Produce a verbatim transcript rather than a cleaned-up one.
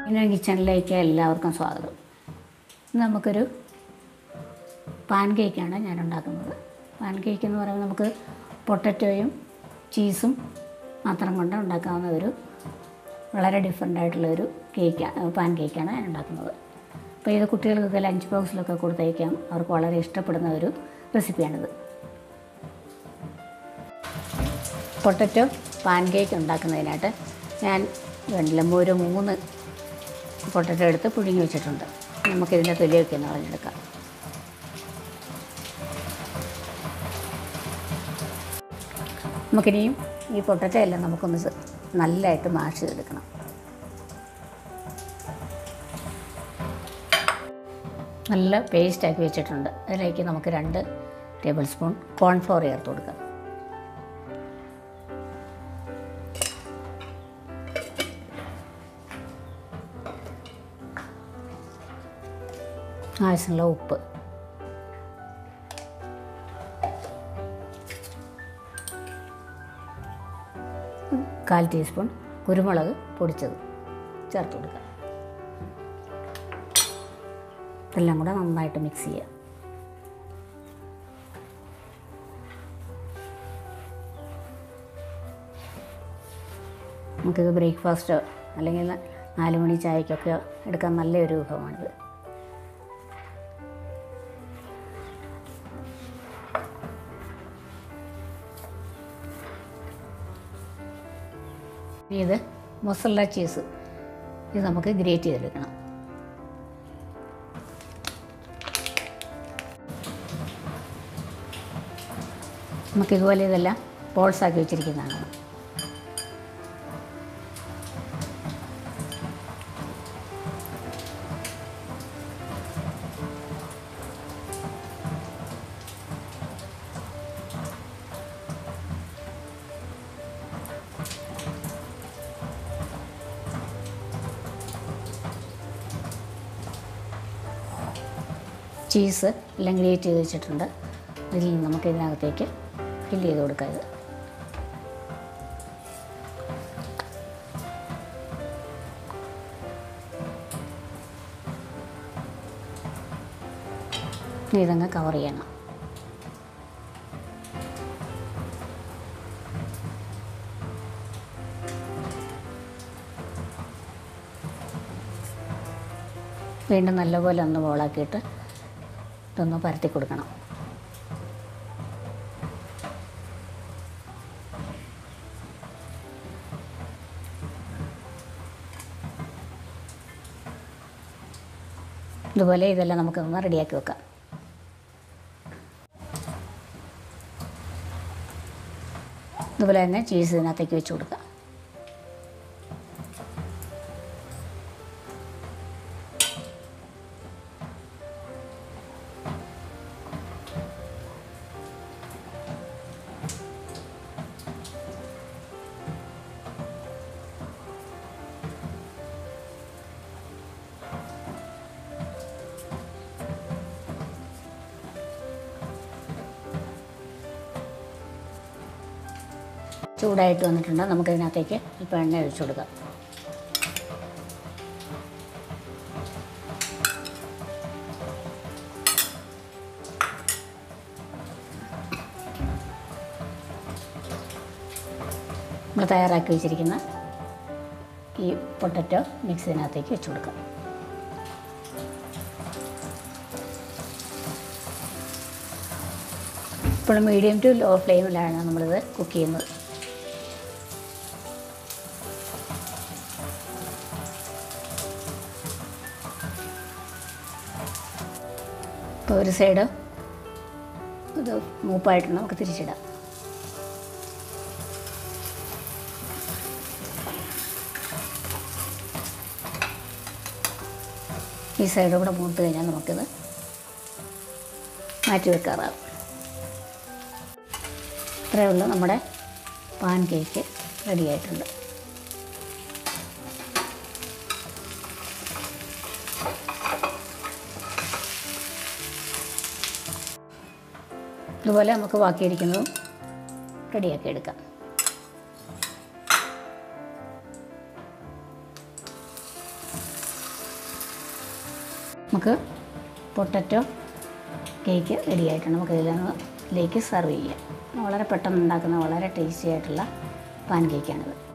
പിന്നെ കിച്ചണിലേക്ക് എല്ലാവർക്കും സ്വാഗതം. ഇന്ന് നമുക്കൊരു പാൻ കേക്കാണ് ഞാൻ ഉണ്ടാക്കുന്നത്. പാൻ കേക്ക് എന്ന് പറയുമ്പോൾ നമുക്ക് പൊട്ടറ്റോയും ചീസും മാത്രം കൊണ്ട് ഉണ്ടാക്കാവുന്ന ഒരു വളരെ ഡിഫറെൻ്റ് ആയിട്ടുള്ളൊരു കേക്കാണ്, പാൻ കേക്കാണ് ഞാൻ ഉണ്ടാക്കുന്നത്. അപ്പോൾ ഇത് കുട്ടികൾക്കൊക്കെ ലഞ്ച് ബോക്സിലൊക്കെ കൊടുത്തയക്കാം, അവർക്ക് വളരെ ഇഷ്ടപ്പെടുന്ന ഒരു റെസിപ്പിയാണിത്. പൊട്ടറ്റോ പാൻ കേക്ക് ഉണ്ടാക്കുന്നതിനായിട്ട് ഞാൻ വെള്ളം ഒരു മൂന്ന് പൊട്ടറ്റോ എടുത്ത് പുഴുങ്ങി വെച്ചിട്ടുണ്ട്. നമുക്കിതിൻ്റെ തൊലിയൊക്കെ ഒന്ന് കളഞ്ഞെടുക്കാം. നമുക്കിനിയും ഈ പൊട്ടറ്റോ എല്ലാം നമുക്കൊന്ന് നല്ലതായിട്ട് മാഷ് ചെയ്തെടുക്കണം. നല്ല പേസ്റ്റാക്കി വെച്ചിട്ടുണ്ട്. അതിലേക്ക് നമുക്ക് രണ്ട് ടേബിൾ സ്പൂൺ കോൺഫ്ലോർ ചേർത്ത് കൊടുക്കാം. ആവശ്യമുള്ള ഉപ്പ്, കാൽ ടീസ്പൂൺ കുരുമുളക് പൊടിച്ചത് ചേർത്ത് കൊടുക്കുക. ഇതെല്ലാം കൂടെ നന്നായിട്ട് മിക്സ് ചെയ്യുക. നമുക്കിത് ബ്രേക്ക്ഫാസ്റ്റോ അല്ലെങ്കിൽ നാല് മണി ചായക്കൊക്കെ എടുക്കാൻ നല്ലൊരു വിഭവമാണിത്. ഇത് മൊസറല്ല ചീസ്, ഇത് നമുക്ക് ഗ്രേറ്റ് ചെയ്തെടുക്കണം. നമുക്കിതുപോലെ ഇതെല്ലാം ബോൾസാക്കി വെച്ചിരിക്കുന്നതാണ്. ചീസ് എല്ലാം ഗ്രേറ്റ് ചെയ്ത് വെച്ചിട്ടുണ്ട്. ഇതിൽ നിന്ന് നമുക്ക് ഇതിനകത്തേക്ക് ഫില്ല് ചെയ്ത് കൊടുക്കാം. ഇത് ഇതങ്ങ് കവർ ചെയ്യണം. വീണ്ടും നല്ലപോലെ ഒന്ന് ബോളാക്കിയിട്ട് ഇതൊന്ന് പരത്തി കൊടുക്കണം. ഇതുപോലെ ഇതെല്ലാം നമുക്കൊന്ന് റെഡിയാക്കി വെക്കാം. ഇതുപോലെ തന്നെ ചീസ് ഇതിനകത്തേക്ക് വെച്ച് കൊടുക്കാം. ചൂടായിട്ട് വന്നിട്ടുണ്ട്. നമുക്കതിനകത്തേക്ക് ഇപ്പോൾ എണ്ണ ഒഴിച്ചു കൊടുക്കാം. നമ്മൾ തയ്യാറാക്കി വെച്ചിരിക്കുന്ന ഈ പൊട്ടറ്റോ മിക്സ് ഇതിനകത്തേക്ക് വെച്ച് കൊടുക്കാം. ഇപ്പോൾ മീഡിയം ടു ലോ ഫ്ലെയിമിലാണ് നമ്മളിത് കുക്ക് ചെയ്യുന്നത്. ഇപ്പോൾ ഒരു സൈഡ് ഇത് മൂപ്പായിട്ട് നമുക്ക് തിരിച്ചിടാം. ഈ സൈഡ് കൂടെ മൂത്ത് കഴിഞ്ഞാൽ നമുക്കിത് മാറ്റി വെക്കാറാകും. ഇത്രയേ ഉള്ളൂ, നമ്മുടെ പാൻ കേക്ക് റെഡി ആയിട്ടുണ്ട്. ഇതുപോലെ നമുക്ക് ബാക്കിയിരിക്കുന്നതും റെഡിയാക്കി എടുക്കാം. നമുക്ക് പൊട്ടറ്റോ കേക്ക് റെഡി ആയിട്ടുണ്ട്. നമുക്ക് ഇതിലേക്ക് സെർവ് ചെയ്യാം. വളരെ പെട്ടെന്ന് ഉണ്ടാക്കുന്ന വളരെ ടേസ്റ്റി ആയിട്ടുള്ള പാൻ കേക്കാണിത്.